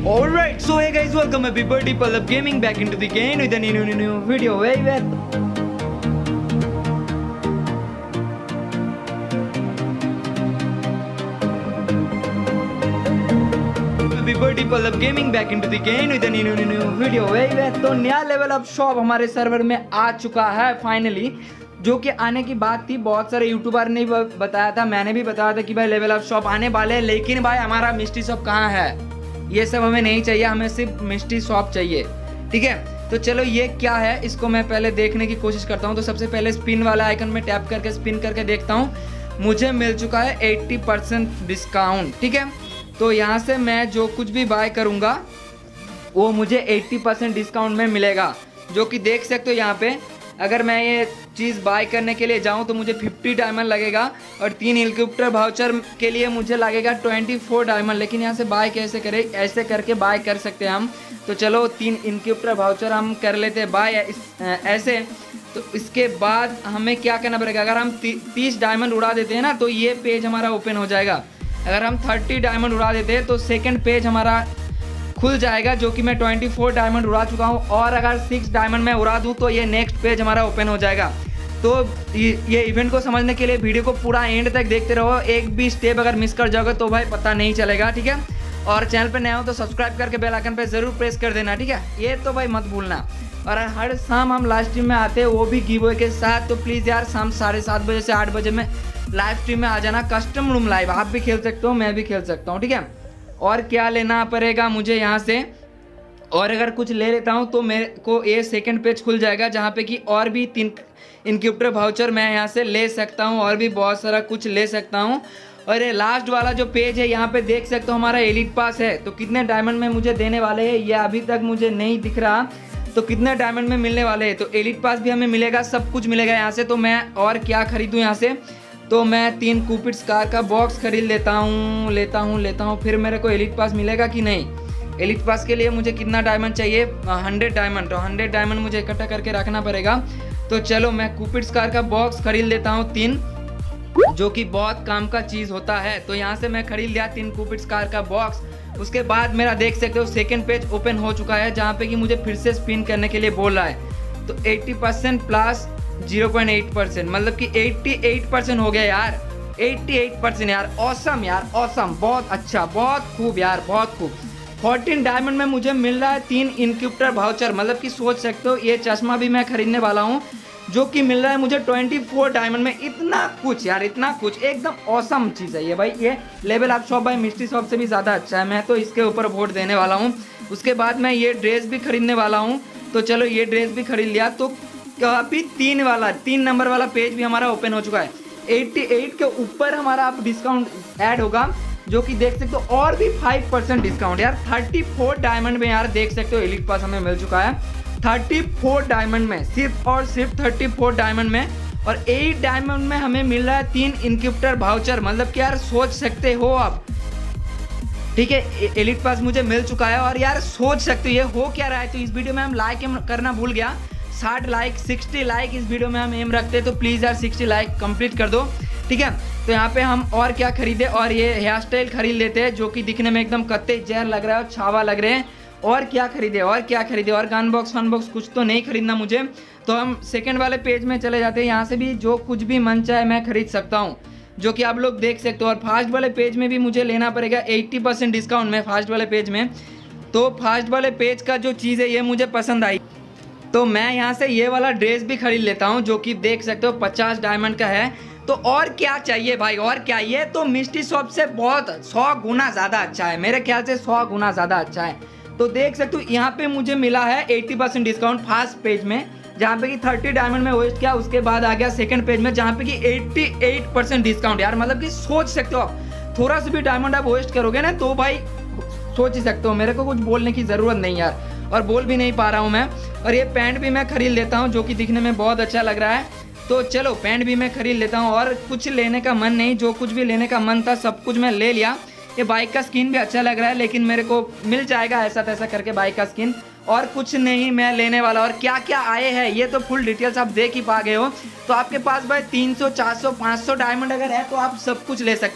Alright, so hey guys, welcome everybody, Pallab Gaming back into the game with a new video. Hey, everybody, Pallab Gaming back into the game with a new video. Hey, तो नया level up shop हमारे server में आ चुका है finally, जो कि आने की बात थी। बहुत सारे यूट्यूबर ने बताया था, मैंने भी बताया था कि भाई लेवल अप शॉप आने वाले हैं, लेकिन भाई हमारा मिस्ट्री शॉप कहाँ है? ये सब हमें नहीं चाहिए, हमें सिर्फ मिस्ट्री शॉप चाहिए। ठीक है, तो चलो ये क्या है इसको मैं पहले देखने की कोशिश करता हूँ। तो सबसे पहले स्पिन वाला आइकन में टैप करके स्पिन करके देखता हूँ। मुझे मिल चुका है 80% डिस्काउंट। ठीक है, तो यहाँ से मैं जो कुछ भी बाय करूँगा वो मुझे 80% डिस्काउंट में मिलेगा, जो कि देख सकते हो यहाँ पे। अगर मैं ये चीज़ बाय करने के लिए जाऊँ तो मुझे 50 डायमंड लगेगा और 3 हेलीकॉप्टर वाउचर के लिए मुझे लगेगा 24 डायमंड। लेकिन यहाँ से बाय कैसे करें? ऐसे करके बाय कर सकते हैं हम। तो चलो 3 हेलीकॉप्टर वाउचर हम कर लेते हैं बाय ऐसे। तो इसके बाद हमें क्या करना पड़ेगा? अगर हम 30 डायमंड उड़ा देते हैं ना तो ये पेज हमारा ओपन हो जाएगा। अगर हम 30 डायमंड उड़ा देते हैं तो सेकेंड पेज हमारा खुल जाएगा, जो कि मैं 24 डायमंड उड़ा चुका हूँ। और अगर 6 डायमंड मैं उड़ा दूँ तो ये नेक्स्ट पेज हमारा ओपन हो जाएगा। तो ये इवेंट को समझने के लिए वीडियो को पूरा एंड तक देखते रहो। एक भी स्टेप अगर मिस कर जाओगे तो भाई पता नहीं चलेगा। ठीक है, और चैनल पे नए हो तो सब्सक्राइब करके बेल आइकन पे ज़रूर प्रेस कर देना। ठीक है, ये तो भाई मत भूलना। और हर शाम हम लाइव स्ट्रीम में आते हैं, वो भी गिव अवे के साथ। तो प्लीज़ यार शाम 7:30 बजे से 8 बजे में लाइव स्ट्रीम में आ जाना। कस्टम रूम लाइव, आप भी खेल सकते हो, मैं भी खेल सकता हूँ। ठीक है, और क्या लेना पड़ेगा मुझे यहाँ से? और अगर कुछ ले लेता हूँ तो मेरे को ये सेकंड पेज खुल जाएगा, जहाँ पे कि और भी 3 इनक्यूबेटर वाउचर मैं यहाँ से ले सकता हूँ, और भी बहुत सारा कुछ ले सकता हूँ। और ये लास्ट वाला जो पेज है यहाँ पे देख सकते हो हमारा एलिट पास है। तो कितने डायमंड में मुझे देने वाले हैं ये अभी तक मुझे नहीं दिख रहा। तो कितने डायमंड में मिलने वाले हैं? तो एलिट पास भी हमें मिलेगा, सब कुछ मिलेगा यहाँ से। तो मैं और क्या खरीदूँ यहाँ से? तो मैं 3 कूपिट्स कार का बॉक्स खरीद लेता हूँ। फिर मेरे को एलिट पास मिलेगा कि नहीं? एलिट पास के लिए मुझे कितना डायमंड चाहिए? 100 डायमंड। तो 100 डायमंड मुझे इकट्ठा करके रखना पड़ेगा। तो चलो मैं कूपिट्स कार का बॉक्स खरीद लेता हूँ 3, जो कि बहुत काम का चीज़ होता है। तो यहाँ से मैं खरीद लिया 3 कूपिट्स कार का बॉक्स। उसके बाद मेरा देख सकते हो सेकेंड पेज ओपन हो चुका है, जहाँ पे कि मुझे फिर से स्पिन करने के लिए बोल रहा है। तो 80% प्लस 0.8%, मतलब कि 88% हो गया यार। 88% यार, ऑसम यार, ऑसम, बहुत अच्छा, बहुत खूब यार, बहुत खूब। 14 डायमंड में मुझे मिल रहा है 3 इनक्यूबेटर वाउचर, मतलब कि सोच सकते हो ये चश्मा भी मैं खरीदने वाला हूँ, जो कि मिल रहा है मुझे 24 डायमंड में। इतना कुछ यार, इतना कुछ, एकदम ऑसम चीज़ है ये भाई। ये लेवल अप शॉप भाई मिस्ट्री शॉप से भी ज़्यादा अच्छा है। मैं तो इसके ऊपर वोट देने वाला हूँ। उसके बाद मैं ये ड्रेस भी खरीदने वाला हूँ। तो चलो ये ड्रेस भी खरीद लिया। तो अभी 3 नंबर वाला पेज भी हमारा ओपन हो चुका है। 88 के ऊपर हमारा अब डिस्काउंट ऐड होगा, जो कि देख सकते हो, और भी 5% डिस्काउंट यार। 34 डायमंड में यार देख सकते हो एलिट पास हमें मिल चुका है 34 डायमंड में, सिर्फ और सिर्फ 34 डायमंड में। और 8 डायमंड में हमें मिल रहा है 3 इनक्यूबेटर वाउचर, मतलब कि यार सोच सकते हो आप। ठीक है, एलिट पास मुझे मिल चुका है। और यार सोच सकते हो ये हो क्या रहा है। तो इस वीडियो में हम लाइक करना भूल गया, 60 लाइक 60 लाइक इस वीडियो में हम एम रखते हैं। तो प्लीज़ यार 60 लाइक कंप्लीट कर दो। ठीक है, तो यहाँ पे हम और क्या खरीदे? और ये हेयर स्टाइल खरीद लेते हैं, जो कि दिखने में एकदम कत्ते जहर लग रहा है और छावा लग रहे हैं। और क्या खरीदे? और गन बॉक्स फन बॉक्स कुछ तो नहीं खरीदना मुझे। तो हम सेकंड वाले पेज में चले जाते हैं। यहाँ से भी जो कुछ भी मन चाहे मैं खरीद सकता हूँ, जो कि आप लोग देख सकते हो। और फास्ट वाले पेज में भी मुझे लेना पड़ेगा 80% डिस्काउंट में, फास्ट वाले पेज में। तो फास्ट वाले पेज का जो चीज़ है ये मुझे पसंद आई, तो मैं यहाँ से ये वाला ड्रेस भी खरीद लेता हूँ, जो कि देख सकते हो 50 डायमंड का है। तो और क्या चाहिए भाई, और क्या? ये तो मिस्ट्री शॉप से बहुत 100 गुना ज़्यादा अच्छा है, मेरे ख्याल से 100 गुना ज़्यादा अच्छा है। तो देख सकते हो यहाँ पे मुझे मिला है 80% डिस्काउंट फास्ट पेज में, जहाँ पे कि 30 डायमंड में वेस्ट किया। उसके बाद आ गया सेकंड पेज में, जहाँ पे कि 88% डिस्काउंट यार। मतलब कि सोच सकते हो आप, थोड़ा सा भी डायमंड आप वेस्ट करोगे ना तो भाई सोच ही सकते हो। मेरे को कुछ बोलने की ज़रूरत नहीं यार, और बोल भी नहीं पा रहा हूँ मैं। और ये पैंट भी मैं खरीद लेता हूँ, जो कि दिखने में बहुत अच्छा लग रहा है। तो चलो पैंट भी मैं खरीद लेता हूँ। और कुछ लेने का मन नहीं, जो कुछ भी लेने का मन था सब कुछ मैं ले लिया। ये बाइक का स्किन भी अच्छा लग रहा है, लेकिन मेरे को मिल जाएगा ऐसा तैसा करके बाइक का स्किन। और कुछ नहीं मैं लेने वाला। और क्या क्या आए हैं ये तो फुल डिटेल्स आप देख ही पा गए हो। तो आपके पास भाई 300 400 500 डायमंड अगर है तो आप सब कुछ ले सकते हो।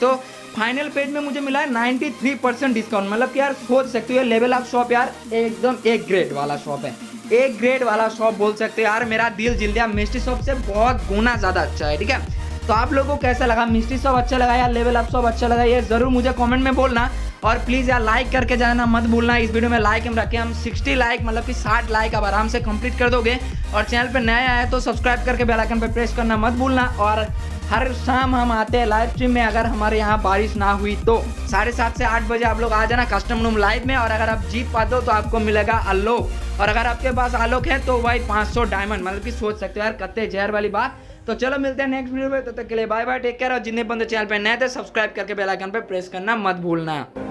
फाइनल पेज में मुझे मिला है 93% डिस्काउंट। मतलब कि यार सोच सकते हो लेवल अप शॉप यार एकदम एक ग्रेड वाला शॉप है, एक ग्रेड वाला शॉप बोल सकते हो यार। मेरा दिल जीत लिया, मिस्ट्री शॉप से बहुत गुना ज़्यादा अच्छा है, ठीक है। तो आप लोगों को कैसा लगा, मिस्ट्री शॉप अच्छा लगा या लेवल अप शॉप अच्छा लगा, ये ज़रूर मुझे कमेंट में बोलना। और प्लीज़ यार लाइक करके जाना मत भूलना। इस वीडियो में लाइक हम रखे हम 60 लाइक, मतलब कि 60 लाइक अब आराम से कंप्लीट कर दोगे। और चैनल पे नया आया तो सब्सक्राइब करके बेल आइकन पे प्रेस करना मत भूलना। और हर शाम हम आते हैं लाइव स्ट्रीम में, अगर हमारे यहाँ बारिश ना हुई तो 7:30 से 8 बजे आप लोग आ जाना कस्टम रूम लाइव में। और अगर आप जीत पाते हो तो आपको मिलेगा आलोक, और अगर आपके पास आलोक है तो वही 500 डायमंड। मतलब कि सोच सकते हो यार कत्ते जहर वाली बात। तो चलो मिलते हैं नेक्स्ट वीडियो में, तब तक के लिए बाय बाय, टेक केयर। और जितने बंदे चैनल पे नए थे सब्सक्राइब करके बेल आइकन पे प्रेस करना मत भूलना।